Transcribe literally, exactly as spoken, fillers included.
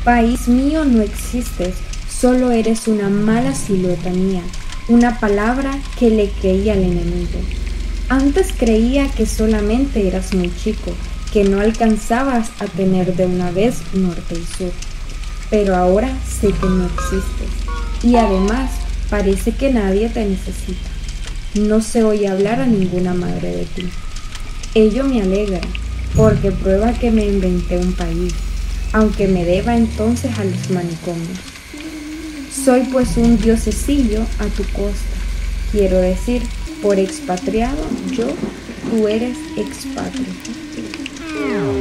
País mío no existes, solo eres una mala silueta mía, una palabra que le creí al enemigo. Antes creía que solamente eras muy chico, que no alcanzabas a tener de una vez norte y sur. Pero ahora sé que no existes y además parece que nadie te necesita. No se oye hablar a ninguna madre de ti. Ello me alegra, porque prueba que me inventé un país, aunque me deba entonces a los manicomios. Soy pues un diosecillo a tu costa, quiero decir, por expatriado yo, tú eres expatrio.